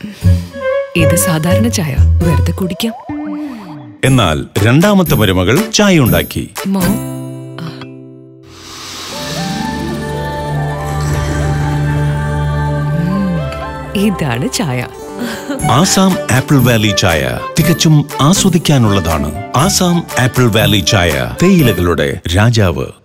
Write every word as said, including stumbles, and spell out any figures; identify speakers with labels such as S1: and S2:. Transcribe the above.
S1: ഇത് സാധാരണ ചായ, വെറുതെ കുടിക്കാം.
S2: എന്നാൽ രണ്ടാമത്തെ മരുമകൾ ചായ ഉണ്ടാക്കി.
S1: മോം, ഇതാണ് ചായ.
S2: ആസാം ആപ്പിൾ വാലി ചായ തികച്ചും ആസ്വദിക്കാനുള്ളതാണ്. ആസാം ആപ്പിൾ വാലി ചായ, തേയിലകളുടെ രാജാവ്.